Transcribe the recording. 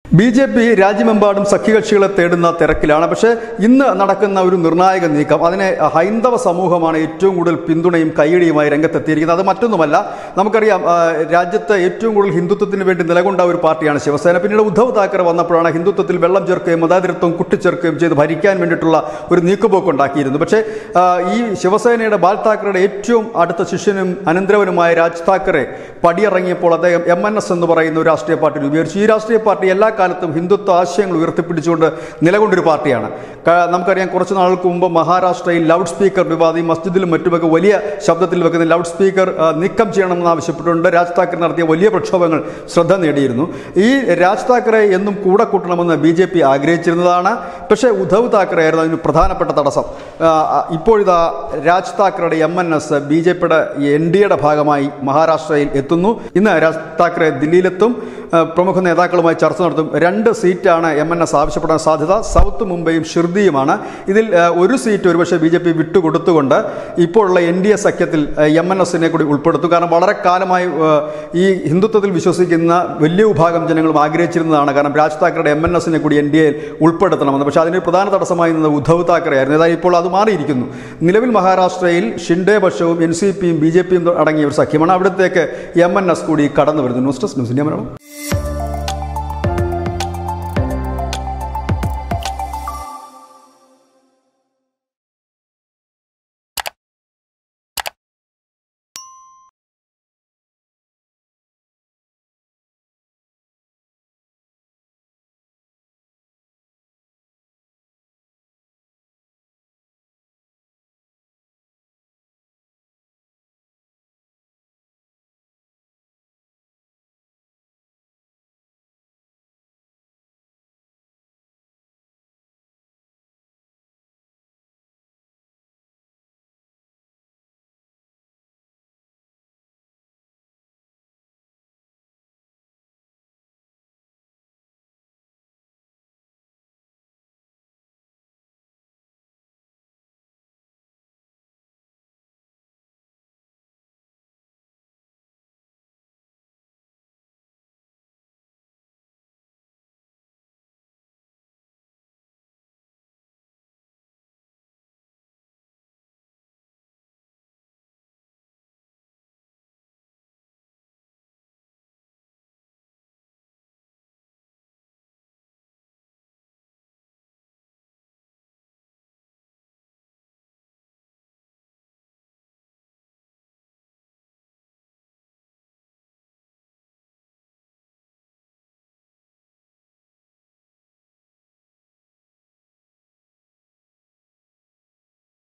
BJP. രാജ്യമെമ്പാടും സഖ്യകക്ഷികളെ തേടുന്ന തിരക്കിലാണ്. പക്ഷേ ഇന്ന് നടക്കുന്ന ഒരു നിർണായക നീക്കം, അതിനെ ഹൈന്ദവ സമൂഹമാണ് ഏറ്റവും കൂടുതൽ പിന്തുണയും കൈയടിയുമായി രംഗത്തെത്തിയിരിക്കുന്നത്. അത് മറ്റൊന്നുമല്ല, നമുക്കറിയാം, രാജ്യത്ത് ഏറ്റവും കൂടുതൽ ഹിന്ദുത്വത്തിന് വേണ്ടി നിലകൊണ്ട ഒരു പാർട്ടിയാണ് ശിവസേന. പിന്നീട് ഉദ്ധവ് താക്കറെ വന്നപ്പോഴാണ് ഹിന്ദുത്വത്തിൽ വെള്ളം ചേർക്കുകയും മതാതിരത്വം കുട്ടിച്ചേർക്കുകയും ചെയ്ത് ഭരിക്കാൻ വേണ്ടിയിട്ടുള്ള ഒരു നീക്കുപോക്ക് ഉണ്ടാക്കിയിരുന്നു. പക്ഷേ ഈ ശിവസേനയുടെ ബാൽ താക്കറയുടെ ഏറ്റവും അടുത്ത ശിഷ്യനും അനന്തരവനുമായ രാജ് താക്കറെ പടിയിറങ്ങിയപ്പോൾ അദ്ദേഹം MNS എന്ന് പറയുന്ന ഒരു രാഷ്ട്രീയ പാർട്ടി രൂപീകരിച്ചു. ഈ രാഷ്ട്രീയ പാർട്ടി എല്ലാ കാലത്തും ഹിന്ദുത്വ ആശയങ്ങൾ ഉയർത്തിപ്പിടിച്ചുകൊണ്ട് നിലകൊണ്ടൊരു പാർട്ടിയാണ്. നമുക്കറിയാം, കുറച്ച് നാളുകൾക്ക് മുമ്പ് മഹാരാഷ്ട്രയിൽ ലൗഡ് സ്പീക്കർ വിവാദം, മസ്ജിദിലും മറ്റുമൊക്കെ വലിയ ശബ്ദത്തിൽ വെക്കുന്ന ലൗഡ് സ്പീക്കർ നീക്കം ചെയ്യണമെന്ന് ആവശ്യപ്പെട്ടുകൊണ്ട് രാജ് താക്കറെ നടത്തിയ വലിയ പ്രക്ഷോഭങ്ങൾ ശ്രദ്ധ നേടിയിരുന്നു. ഈ രാജ് താക്കറെ എന്നും കൂടെ കൂട്ടണമെന്ന് BJP ആഗ്രഹിച്ചിരുന്നതാണ്. പക്ഷേ ഉദ്ധവ് താക്കറെ ആയിരുന്നു അതിന് പ്രധാനപ്പെട്ട തടസ്സം. ഇപ്പോഴിതാ രാജ് താക്കറയുടെ MNS BJPയുടെ NDAയുടെ ഭാഗമായി മഹാരാഷ്ട്രയിൽ എത്തുന്നു. ഇന്ന് രാജ് താക്കറെ ദില്ലിയിലെത്തും, പ്രമുഖ നേതാക്കളുമായി ചർച്ച നടത്തും. 2 സീറ്റാണ് MNS ആവശ്യപ്പെടാൻ സാധ്യത. സൗത്ത് മുംബൈയും ഷിർദിയുമാണ്. ഇതിൽ ഒരു സീറ്റ് ഒരുപക്ഷെ BJP വിട്ടുകൊടുത്തുകൊണ്ട് ഇപ്പോഴുള്ള NDA സഖ്യത്തിൽ MNSനെ കൂടി ഉൾപ്പെടുത്തും. കാരണം വളരെ കാലമായി ഈ ഹിന്ദുത്വത്തിൽ വിശ്വസിക്കുന്ന വലിയ വിഭാഗം ജനങ്ങളും ആഗ്രഹിച്ചിരുന്നതാണ്. കാരണം രാജ് താക്കറയുടെ MNSനെ കൂടി NDAയിൽ ഉൾപ്പെടുത്തണമെന്ന്. പക്ഷേ അതിന് പ്രധാന തടസ്സമായി നിന്നത് ഉദ്ധവ് താക്കറെ ആയിരുന്നു. ഏതായാലും ഇപ്പോൾ അത് മാറിയിരിക്കുന്നു. നിലവിൽ മഹാരാഷ്ട്രയിൽ ഷിൻഡെ പക്ഷവും NCPയും BJPയും അടങ്ങിയ ഒരു സഖ്യമാണ്. അവിടത്തേക്ക് MNS കൂടി കടന്നു വരുന്നു. News desk news India Malayalam.